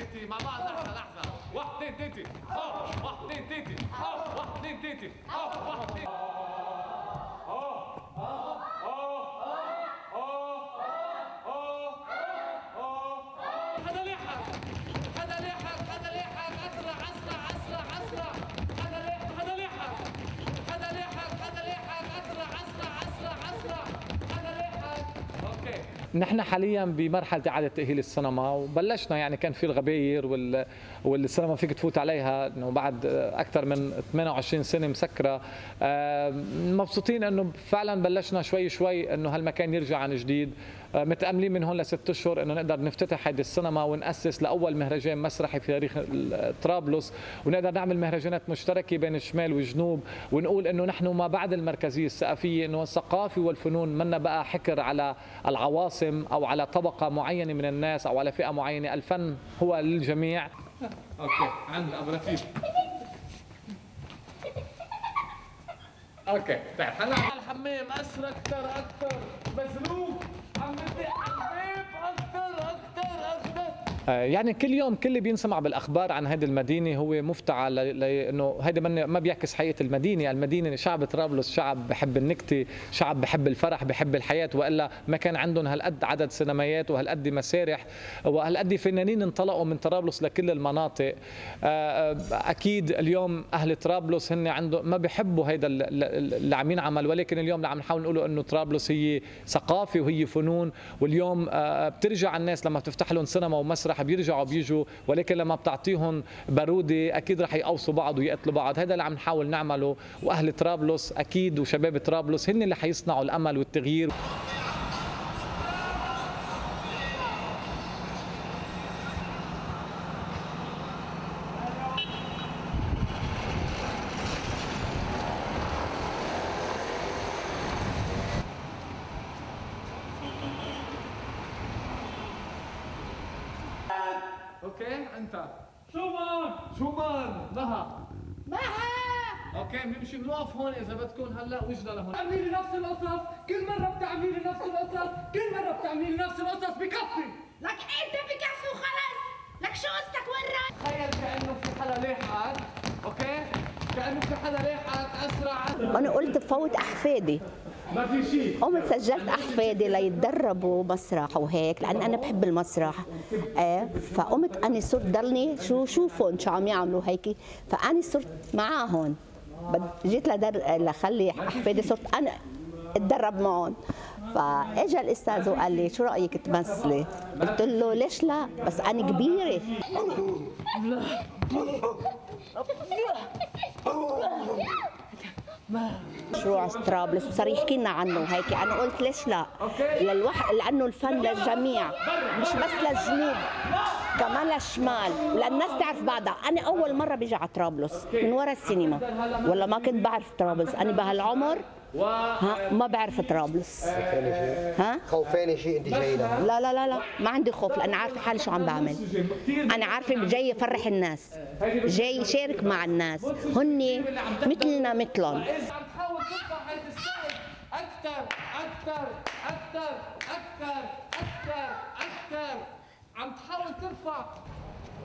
تيتي مع بعض. لحظة لحظة. 1 2 تيتي. 1 2 تيتي. 1 2 تيتي. 1 2. هذا لحق. هذا لحق. هذا لحق. أسرع أسرع أسرع أسرع. هذا لحق. هذا لحق. هذا لحق. هذا لحق. أسرع أسرع أسرع أسرع. هذا لحق. أوكي. نحن حاليا بمرحله اعاده تاهيل السينما، وبلشنا يعني كان في الغباير والسينما فيك تفوت عليها انه بعد اكثر من 28 سنه مسكره. مبسوطين انه فعلا بلشنا شوي شوي انه هالمكان يرجع عن جديد. متاملين من هون ل6 اشهر انه نقدر نفتتح هيدي السينما وناسس لاول مهرجان مسرحي في تاريخ طرابلس، ونقدر نعمل مهرجانات مشتركه بين الشمال والجنوب، ونقول انه نحن ما بعد المركزيه الثقافيه، انه الثقافه والفنون منا بقى حكر على العواصم او على طبقه معينه من الناس او على فئه معينه. الفن هو للجميع. اوكي عند ابو لطيف. اوكي تعال هلا على الحمام. اسرع اكثر اكثر. مزروق عم بدق حبيب اكثر اكثر اكثر. يعني كل يوم كل اللي بينسمع بالاخبار عن هذه المدينه هو مفتعل، لانه هيدا ما بيعكس حقيقه المدينه. المدينه شعب طرابلس شعب بحب النكته، شعب بحب الفرح، بحب الحياه، والا ما كان عندهم هالقد عدد سينمايات وهالقد مسارح وهالقد فنانين انطلقوا من طرابلس لكل المناطق. اكيد اليوم اهل طرابلس هن عندهم ما بيحبوا هيدا اللي عم ينعمل، ولكن اليوم اللي عم نحاول نقوله انه طرابلس هي ثقافه وهي فنون، واليوم بترجع الناس لما بتفتح لهم سينما ومسرح بيرجعوا بيجوا، ولكن لما بتعطيهم باروده اكيد رح يقوصوا بعض ويقتلوا بعض. هذا اللي عم نحاول نعمله، واهل طرابلس اكيد وشباب طرابلس هن اللي حيصنعوا الامل والتغيير. اوكي انت شو مان مها اوكي بنمشي بنوقف هون اذا بدكم هلا وجنا لهون. بتعملي لي نفس القصص كل مره، بتعملي لي نفس القصص كل مره، بتعملي لي نفس القصص. بكفي لك انت بكفي وخلص. لك شو قصتك وين رايح؟ تخيل كانه في حدا لاحقك. اوكي كانه في حدا لاحقك. اسرع. انا قلت بفوت احفادي، ما في شيء. قمت سجلت احفادي ليتدربوا مسرح وهيك، لان انا بحب المسرح. فقمت انا صرت ضلني شوفهم شو عم يعملوا هيك، فانا صرت معاهم. جيت لخلي احفادي صرت انا اتدرب معهم. فاجا الاستاذ وقال لي شو رايك تمثلي؟ قلت له ليش لا، بس انا كبيره. مشروع طرابلس وصار يحكي لنا عنه هيك. انا قلت ليش لا، لانه الفن للجميع مش بس للجنوب كمان للشمال، للناس تعرف بعضها. انا اول مره بيجي على طرابلس من ورا السينما، ولا ما كنت بعرف طرابلس. انا بهالعمر ما بعرف طرابلس. خوفاني شيء انت جاي لها؟ لا لا لا لا ما عندي خوف، لان عارفه حالي شو عم بعمل. انا عارفه جاي افرح الناس، جاي شارك مع الناس، هن مثلنا مثلهم. عم تحاول ترفع هيدي السقف اكثر اكثر اكثر اكثر اكثر اكثر. عم تحاول ترفع.